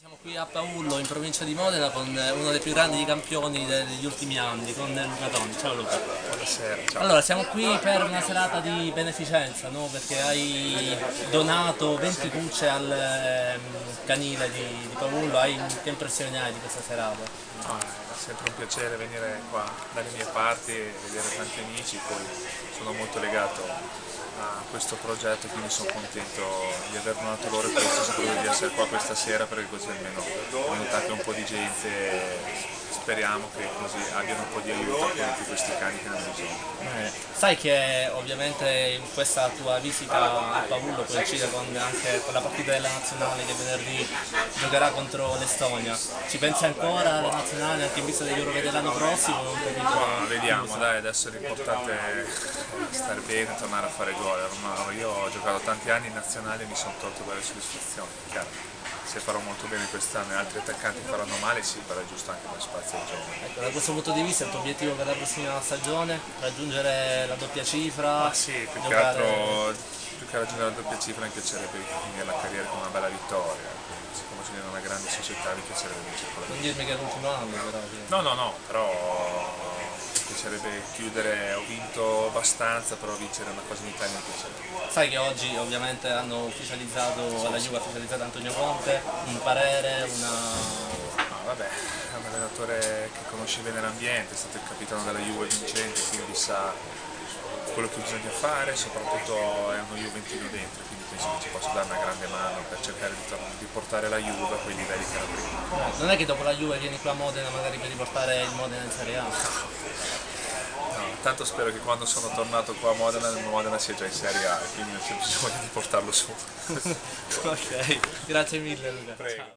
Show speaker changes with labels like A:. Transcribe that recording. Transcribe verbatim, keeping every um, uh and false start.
A: Siamo qui a Pavullo, in provincia di Modena, con uno dei più grandi campioni degli ultimi anni, con Luca Toni. Ciao Luca.
B: Buonasera, ciao.
A: Allora, siamo qui per una serata di beneficenza, no? Perché hai donato venti cucce al ehm, canile di, di Pavullo. Hai, che impressioni hai di questa serata?
B: No, è sempre un piacere venire qua dalle mie parti e vedere tanti amici, poi sono molto legato a questo progetto, quindi sono contento di aver donato loro e questo, soprattutto di essere qua questa sera, perché così almeno è venuta anche un po' di gente e speriamo che così abbiano un po' di aiuto per tutti questi cani che hanno bisogno.
A: Eh, sai che ovviamente in questa tua visita a Pavullo coincide con, anche con la partita della nazionale che venerdì giocherà contro l'Estonia. Ci pensi ancora alla nazionale anche in vista degli europei dell'anno prossimo? O non capito?
B: Ma vediamo, dai, adesso è l'importante stare bene e tornare a fare gol. Ma io ho giocato tanti anni in nazionale e mi sono tolto dalle soddisfazioni, chiaro. Se farò molto bene quest'anno e altri attaccanti faranno male, sì, però è giusto anche dare spazio ai giovani.
A: Ecco, da questo punto di vista il tuo obiettivo per la prossima stagione? Raggiungere la doppia cifra?
B: Ma sì, più che
A: giocare...
B: altro, più che raggiungere la doppia cifra mi piacerebbe finire la carriera con una bella vittoria. Siccome sono in una grande società mi piacerebbe vincere con la
A: Non
B: vittoria.
A: dirmi che è l'ultimo anno però. Che...
B: No, no, no, però mi piacerebbe chiudere, ho vinto abbastanza, però vincere una cosa in Italia mi piacerebbe.
A: Sai che oggi ovviamente hanno ufficializzato, la Juve ha ufficializzato Antonio Conte, un parere, una...
B: No, vabbè, è un allenatore che conosce bene l'ambiente, è stato il capitano della Juve vincente, quindi sa quello che bisogna fare, soprattutto è uno juventino dentro, quindi penso che ci possa dare una grande mano per cercare di, di portare la Juve a quei livelli che era prima.
A: Non è che dopo la Juve vieni qua a Modena magari per riportare il Modena in Serie A?
B: No, tanto spero che quando sono tornato qua a Modena, il Modena sia già in Serie A, quindi non c'è bisogno di portarlo su.
A: Ok, grazie mille Luca.
B: Prego.